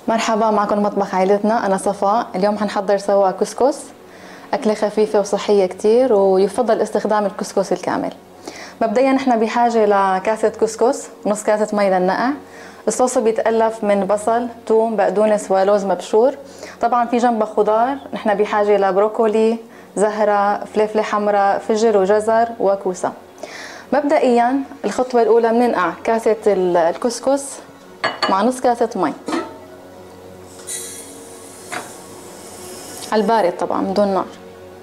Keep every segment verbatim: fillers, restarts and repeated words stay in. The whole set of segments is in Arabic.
مرحبا، معكم مطبخ عائلتنا. أنا صفاء. اليوم حنحضر سوا كسكس، أكلة خفيفة وصحية كتير، ويفضل استخدام الكسكس الكامل. مبدئيا نحن بحاجة لكاسة كسكس، نص كاسة مي للنقع. الصوص بيتألف من بصل، ثوم، بقدونس ولوز مبشور. طبعا في جنبه خضار، نحن بحاجة لبروكولي، زهرة، فلفلة حمراء، فجر وجزر وكوسة. مبدئيا الخطوة الأولى بننقع كاسة الكسكس مع نص كاسة مي على البارد طبعا من دون نار.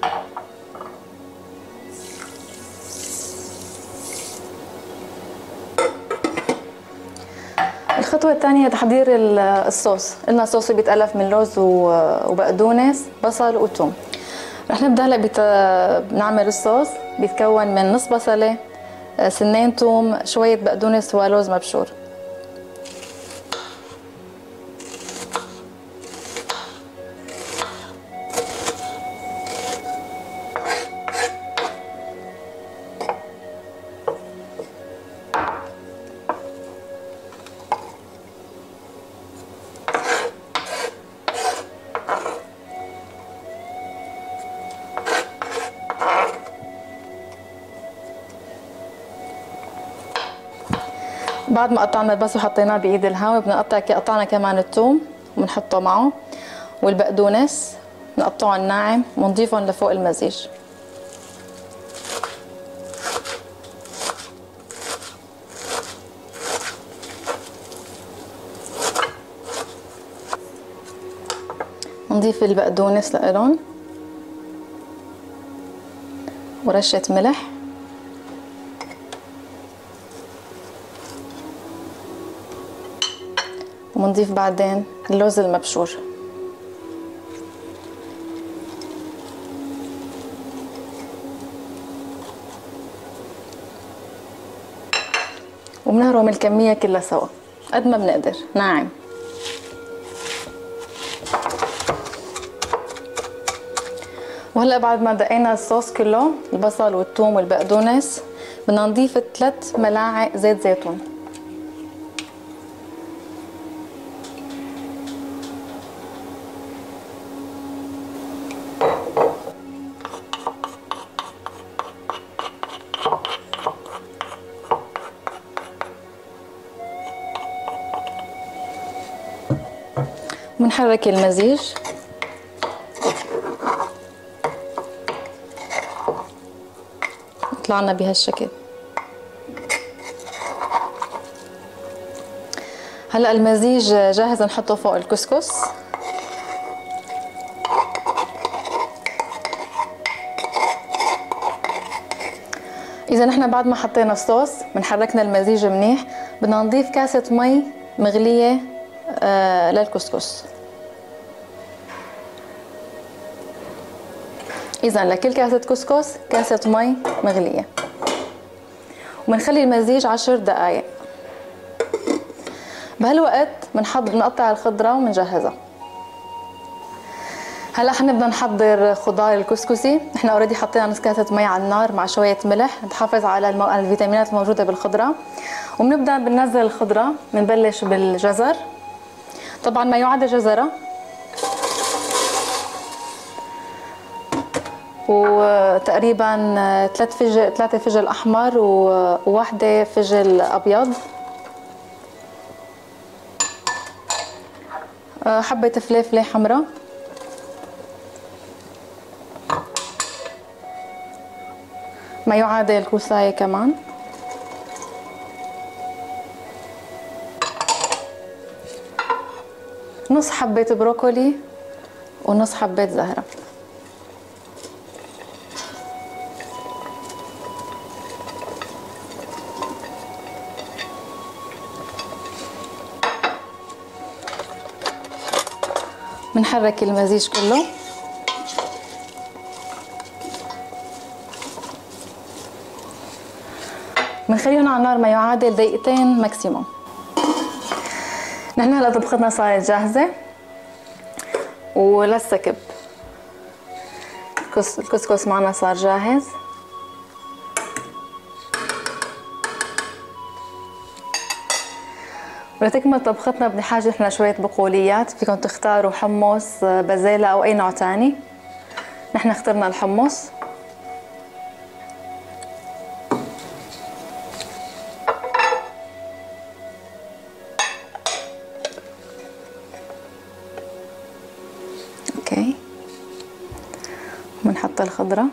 الخطوة الثانية تحضير الصوص. قلنا الصوص بيتألف من لوز وبقدونس، بصل وثوم. رح نبدأ هلا بت... بنعمل الصوص. بيتكون من نص بصلة، سنين ثوم، شوية بقدونس ولوز مبشور. بعد ما قطعنا البصل وحطيناه بايد الهواء، بنقطع قطعنا كمان الثوم وبنحطه معه، والبقدونس بنقطعه ناعم ونضيفهم لفوق المزيج. نضيف البقدونس لإلهم ورشة ملح، ومنضيف بعدين اللوز المبشور. وبنهرم الكمية كلها سوا قد ما بنقدر ناعم. وهلا بعد ما دقينا الصوص كله، البصل والثوم والبقدونس، بدنا نضيف ثلاث ملاعق زيت زيتون. ونحرك المزيج. طلعنا بهالشكل. هلا المزيج جاهز نحطه فوق الكسكس. اذا نحن بعد ما حطينا الصوص بنحركنا المزيج منيح، بدنا نضيف كاسة مي مغلية آه للكسكس. إذا لكل كاسة كسكس كاسة مي مغلية، وبنخلي المزيج عشر دقايق. بهالوقت بنحط بنقطع الخضرة وبنجهزها. هلا حنبدا نحضر خضار الكسكسي. نحن اوريدي حطينا نص كاسة مي على النار مع شوية ملح تحافظ على المو... الفيتامينات الموجودة بالخضرة. وبنبدا بننزل الخضرة. بنبلش بالجزر، طبعا ما يعادل جزرة، وتقريبا ثلاث فجل ثلاثة فجل احمر وواحدة فجل ابيض، حبة فلفلة حمراء، ما يعادل كوساية كمان، نص حبة بروكولي ونص حبة زهرة. بنحرك المزيج كله. بنخليهم على النار ما يعادل دقيقتين ماكسيموم. نحن هلا طبختنا صارت جاهزة وللسكب. الكسكس معنا صار جاهز. ولتكمل طبختنا بنحاجة احنا شوية بقوليات، فيكم تختاروا حمص، بازيلا أو أي نوع تاني. نحن اخترنا الحمص. اوكي، بنحط الخضرة.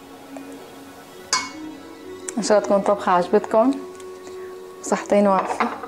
ان شاء الله تكون طبخة عجبتكم، صحتين وعافية.